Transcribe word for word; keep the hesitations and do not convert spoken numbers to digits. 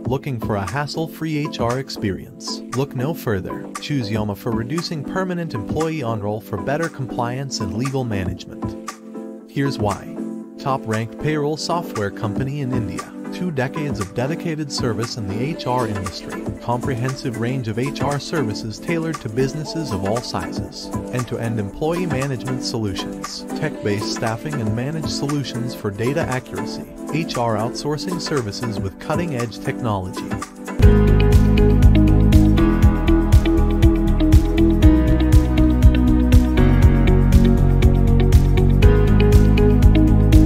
Looking for a hassle-free H R experience? Look no further. Choose Yoma for reducing permanent employee on-roll for better compliance and legal management. Here's why. Top-ranked payroll software company in India. Two decades of dedicated service in the H R industry. Comprehensive range of H R services tailored to businesses of all sizes. End-to-end employee management solutions. Tech-based staffing and managed solutions for data accuracy. H R outsourcing services with cutting-edge technology.